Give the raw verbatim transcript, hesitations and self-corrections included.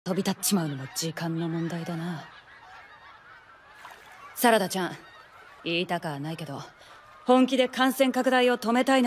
飛び立っちまうのも時間の問題だな。サラダちゃん、言いたかはないけど本気で感染拡大を止めたいな。